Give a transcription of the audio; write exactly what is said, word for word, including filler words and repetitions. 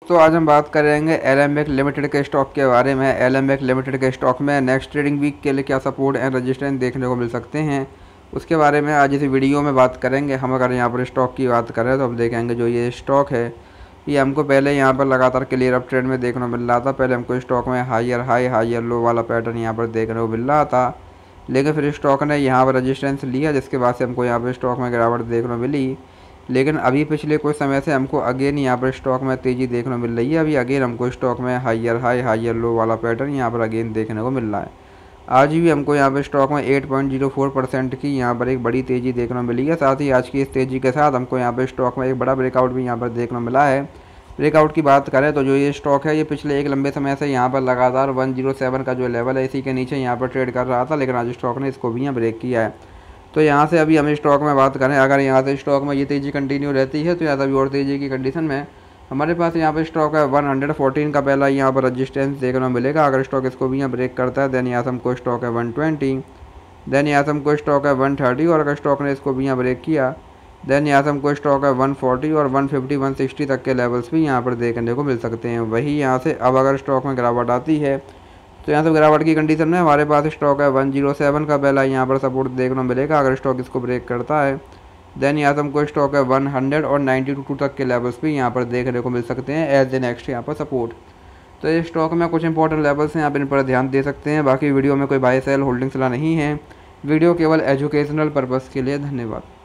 तो आज हम बात करेंगे एलेंबेक लिमिटेड के स्टॉक के बारे में। एलेंबेक लिमिटेड के स्टॉक में नेक्स्ट ट्रेडिंग वीक के लिए क्या सपोर्ट एंड रेजिस्टेंस देखने को मिल सकते हैं, उसके बारे में आज इस वीडियो में बात करेंगे। हम अगर यहाँ पर स्टॉक की बात करें तो हम देखेंगे जो ये स्टॉक है ये हमको पहले यहाँ पर लगातार क्लियर अप ट्रेंड में देखने को मिल रहा था। पहले हमको स्टॉक में हायर हाई हायर लो वाला पैटर्न यहाँ पर देखने को मिल रहा था, लेकिन फिर स्टॉक ने यहाँ पर रजिस्टेंस लिया, जिसके बाद से हमको यहाँ पर स्टॉक में गिरावट देखने को मिली। लेकिन अभी पिछले कुछ समय से हमको अगेन यहाँ पर स्टॉक में तेज़ी देखने को मिल रही है। अभी अगेन हमको स्टॉक में हायर हाई हायर लो वाला पैटर्न यहाँ पर अगेन देखने को मिल रहा है। आज भी हमको यहाँ पर स्टॉक में आठ पॉइंट ज़ीरो फोर परसेंट की यहाँ पर एक बड़ी तेज़ी देखने को मिली है। साथ ही आज की इस तेज़ी के साथ हमको यहाँ पर स्टॉक में एक बड़ा ब्रेकआउट भी यहाँ पर देखने को मिला है। ब्रेकआउट की बात करें तो जो ये स्टॉक है ये पिछले एक लंबे समय से यहाँ पर लगातार वन ज़ीरो सेवन का जो लेवल है इसी के नीचे यहाँ पर ट्रेड कर रहा था, लेकिन आज स्टॉक ने इसको भी यहाँ ब्रेक किया है। तो यहाँ से अभी हम स्टॉक में बात करें, अगर यहाँ से स्टॉक में ये तेज़ी कंटिन्यू रहती है तो यहाँ से अभी और तेज़ी की कंडीशन में हमारे पास यहाँ पर स्टॉक है वन हंड्रेड फोर्टीन का पहला यहाँ पर रजिस्टेंस देखने को मिलेगा। अगर स्टॉक इसको भी यहाँ ब्रेक करता है देन यहाँ से हमको स्टॉक है वन ट्वेंटी, देन यहाँ से हमको स्टॉक है वन थर्टी, और अगर स्टॉक ने इसको भी यहाँ ब्रेक किया देन यहाँ से हमको स्टॉक है वन फोर्टी और वन फिफ्टी वन सिक्सटी तक के लेवल्स भी यहाँ पर देखने को मिल सकते हैं। वही यहाँ से अब अगर स्टॉक में गिरावट आती है तो यहाँ से गिरावट की कंडीशन में हमारे पास स्टॉक है वन ज़ीरो सेवन का पहला यहाँ पर सपोर्ट देखने को मिलेगा। अगर स्टॉक इसको ब्रेक करता है देन यहाँ से हमको स्टॉक है वन हंड्रेड और नाइन्टी टू तक के लेवल्स भी यहाँ पर देखने को मिल सकते हैं एज ए नेक्स्ट यहाँ पर सपोर्ट। तो ये स्टॉक में कुछ इंपॉर्टेंट लेवल्स हैं, आप इन पर ध्यान दे सकते हैं। बाकी वीडियो में कोई बाय सेल होल्डिंग सलाह नहीं है, वीडियो केवल एजुकेशनल पर्पज़ के लिए। धन्यवाद।